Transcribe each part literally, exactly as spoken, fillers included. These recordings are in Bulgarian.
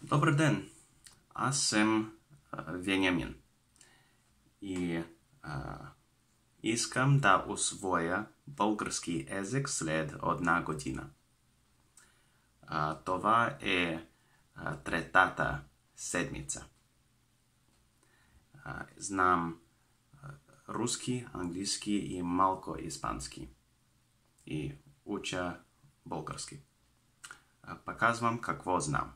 Добър ден! Аз съм а, Вениамин и а, искам да усвоя български език след една година. А, това е а, третата седмица. А, знам а, руски, английски и малко испански. И уча български. А, показвам какво знам.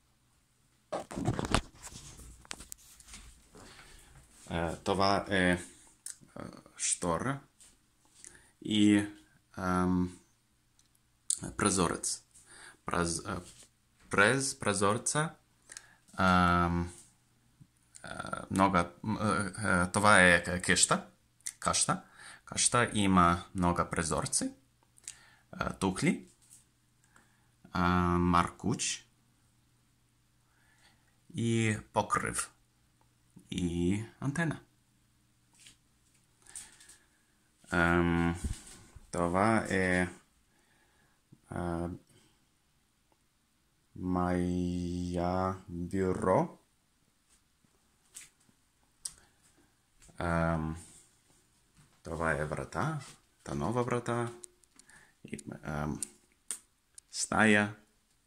Uh, това е uh, штора и um, прозорец. През, uh, през прозорца um, uh, много, uh, uh, това е къща. Каща. Каща има много прозорци, uh, тухли, uh, маркуч и покрив. И антена. Um, това е uh, моя бюро. Um, това е врата, та нова врата и um, стая.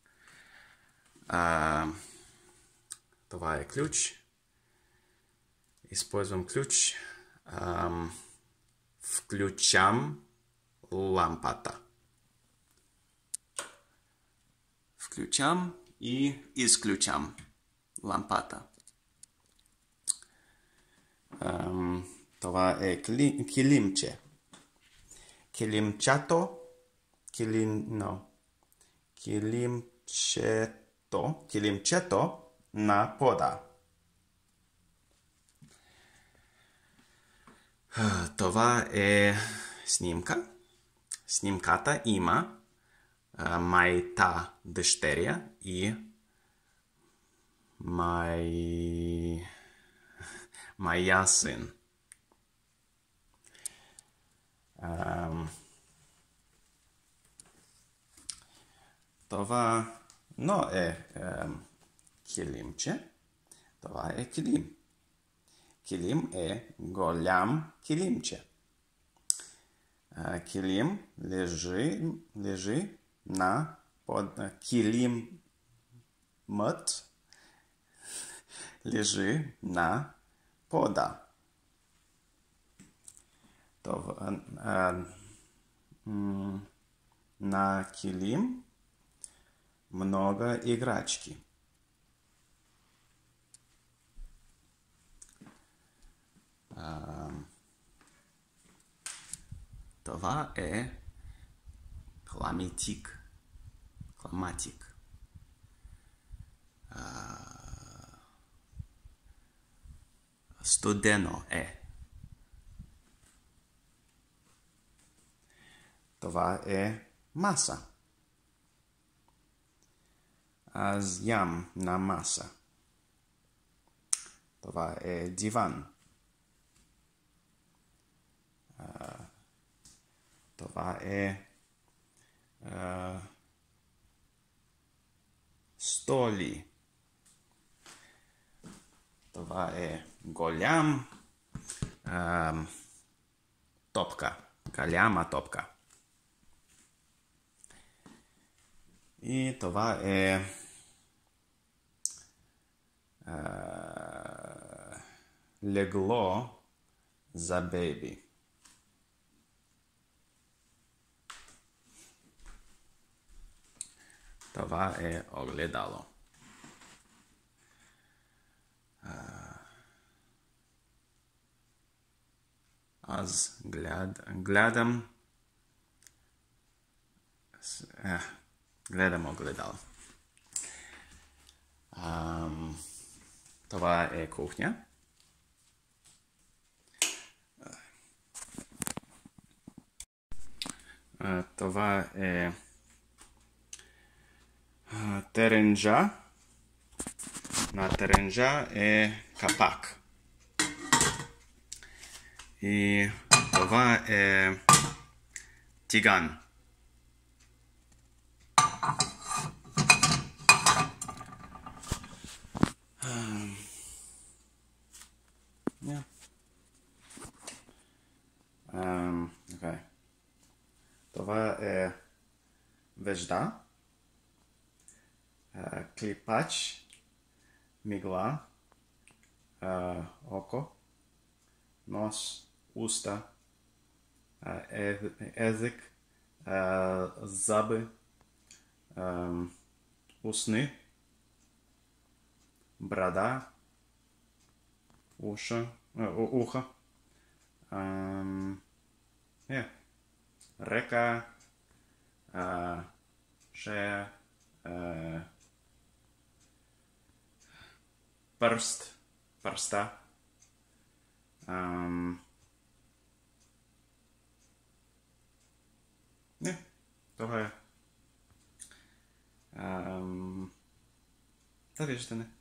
Uh, това е ключ. Използвам ключ. Ам, включам лампата. Включам и изключам лампата. Ам, това е кили, килимче. Килимчато. Килим, no. Килимчето. Килимчето на пода. Това е снимка. Снимката има а, моята дъщеря и мой... моя син. А, това но е а, килимче. Това е килим. Килим е голям килимче. Килим лежи, лежи на под килимът лежи на пода. Това, а, м, на килим много играчки. Uh, това е кламатик. Кламатик. Uh, студено е. Това е маса. Аз ям на маса. Това е диван. Uh, това е uh, столи. Това е голям uh, топка. Голяма топка. И това е uh, легло за бейби. Това е огледало. Аз глед, гледам е, гледам огледало. Ам, това е кухня. А, това е теренджа. На теренджа е капак. И това е тиган. а, клипач, мигла, а, око, нос, уста, а, е, език, а, зъби, а, устни, брада, уша, а, уха, а, е, река, а, шея, а, пръст, пръста, ам... не, това е. Ам... Да, виждане.